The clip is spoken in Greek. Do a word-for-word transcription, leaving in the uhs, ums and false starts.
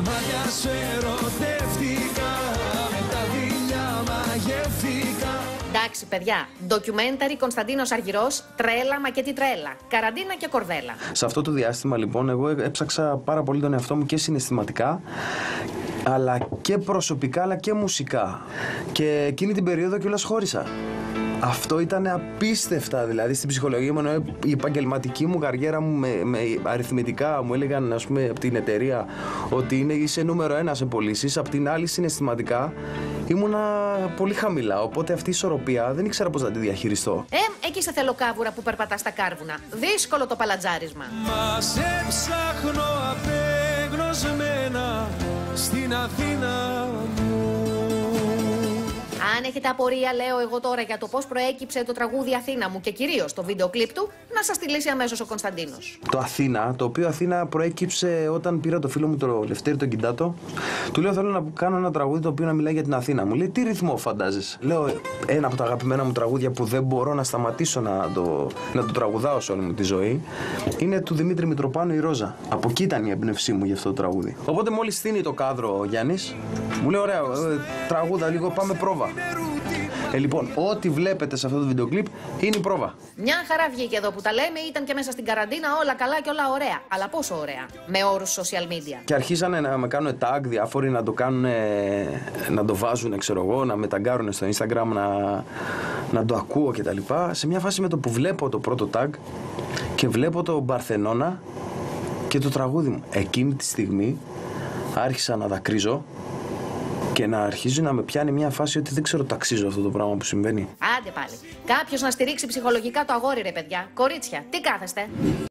Μάτια σου ερωτεύτηκα, με τα δειλιά μαγεύτηκα. Εντάξει, παιδιά, ντοκιουμένταρι Κωνσταντίνος Αργυρός, τρέλα μα και τι τρέλα. Καραντίνα και κορδέλα. Σε αυτό το διάστημα, λοιπόν, εγώ έψαξα πάρα πολύ τον εαυτό μου και συναισθηματικά, αλλά και προσωπικά, αλλά και μουσικά. Και εκείνη την περίοδο κιόλας χώρισα. Αυτό ήταν απίστευτα, δηλαδή στην ψυχολογία μου, η επαγγελματική μου καριέρα μου με, με αριθμητικά μου έλεγαν, ας πούμε, από την εταιρεία ότι είναι, είσαι νούμερο ένα σε πωλήσεις, απ' την άλλη συναισθηματικά ήμουνα πολύ χαμηλά, οπότε αυτή η ισορροπία δεν ήξερα πώς να τη διαχειριστώ. Ε, εκεί σε θελοκάβουρα που περπατάς στα κάρβουνα. Δύσκολο το παλατζάρισμα. Μα σε ψάχνω απεγνωσμένα στην Αθήνα μου. Αν έχετε απορία, λέω εγώ τώρα, για το πώς προέκυψε το τραγούδι Αθήνα μου και κυρίως το βίντεο κλιπ του, να σας τη λύσει αμέσως ο Κωνσταντίνος. Το Αθήνα, το οποίο Αθήνα προέκυψε όταν πήρα το φίλο μου το Λευτέρη τον Κιντάτο. Του λέω: θέλω να κάνω ένα τραγούδι το οποίο να μιλάει για την Αθήνα. Μου λέει: τι ρυθμό φαντάζεσαι? Λέω: ένα από τα αγαπημένα μου τραγούδια που δεν μπορώ να σταματήσω να το, να το τραγουδάω σε όλη μου τη ζωή είναι του Δημήτρη Μητροπάνου, η Ρόζα. Από εκεί ήταν η έμπνευσή μου για αυτό το τραγούδι. Οπότε μόλις στείνει το κάδρο ο Γιάννης, μου λέει: ωραία, ε, τραγούδα λίγο, πάμε πρόβα. Ε, λοιπόν, ό,τι βλέπετε σε αυτό το βίντεο κλιπ είναι η πρόβα. Μια χαρά βγήκε εδώ που τα λέμε, ήταν και μέσα στην καραντίνα όλα καλά και όλα ωραία. Αλλά πόσο ωραία, με όρους social media. Και αρχίσανε να με κάνουν tag διάφοροι, να το κάνουν, να το βάζουν, ξέρω εγώ, να με ταγκάρουν στο Instagram, να, να το ακούω κτλ. Σε μια φάση με το που βλέπω το πρώτο tag και βλέπω το Μπαρθενώνα και το τραγούδι μου. Εκείνη τη στιγμή άρχισα να δακρύζω και να αρχίζει να με πιάνει μια φάση ότι δεν ξέρω ταξίζω αυτό το πράγμα που συμβαίνει. Άντε πάλι. Κάποιος να στηρίξει ψυχολογικά το αγόρι, ρε παιδιά. Κορίτσια, τι κάθεστε?